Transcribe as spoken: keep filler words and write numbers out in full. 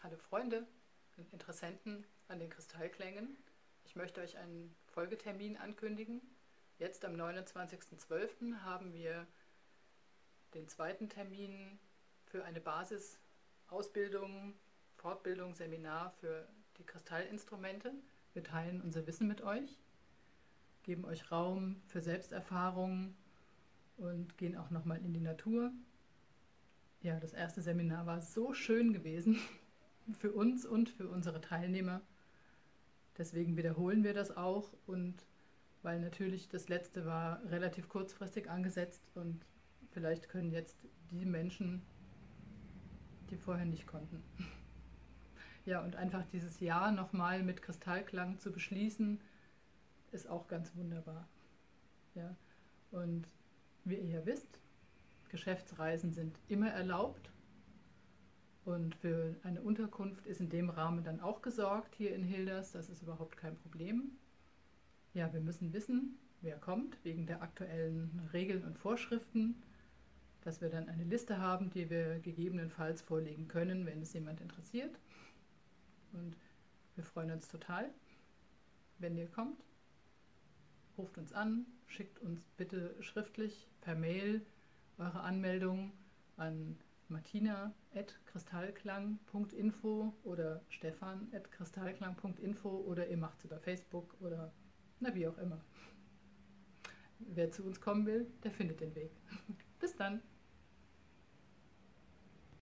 Hallo Freunde und Interessenten an den Kristallklängen. Ich möchte euch einen Folgetermin ankündigen. Jetzt am neunundzwanzigsten zwölften haben wir den zweiten Termin für eine Basisausbildung, Fortbildung, Seminar für die Kristallinstrumente. Wir teilen unser Wissen mit euch, geben euch Raum für Selbsterfahrung und gehen auch nochmal in die Natur. Ja, das erste Seminar war so schön gewesen für uns und für unsere Teilnehmer. Deswegen wiederholen wir das auch, und weil natürlich das letzte war relativ kurzfristig angesetzt und vielleicht können jetzt die Menschen, die vorher nicht konnten. Ja, und einfach dieses Jahr nochmal mit Kristallklang zu beschließen, ist auch ganz wunderbar. Ja, und wie ihr ja wisst, Geschäftsreisen sind immer erlaubt. Und für eine Unterkunft ist in dem Rahmen dann auch gesorgt hier in Hilders. Das ist überhaupt kein Problem. Ja, wir müssen wissen, wer kommt, wegen der aktuellen Regeln und Vorschriften, dass wir dann eine Liste haben, die wir gegebenenfalls vorlegen können, wenn es jemand interessiert. Und wir freuen uns total, wenn ihr kommt. Ruft uns an, schickt uns bitte schriftlich per Mail eure Anmeldung an martina at kristallklang punkt info oder stefan at kristallklang punkt info oder ihr macht es über Facebook oder na wie auch immer. Wer zu uns kommen will, der findet den Weg. Bis dann!